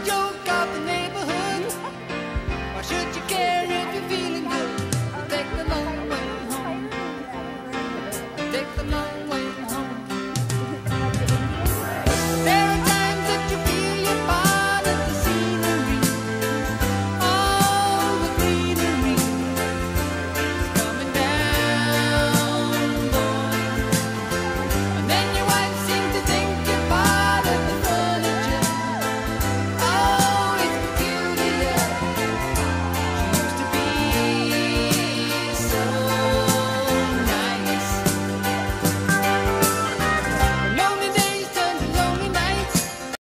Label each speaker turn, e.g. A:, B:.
A: joke of the neighborhood. Why should you care if you're feeling good? Take the long way home. Take the long way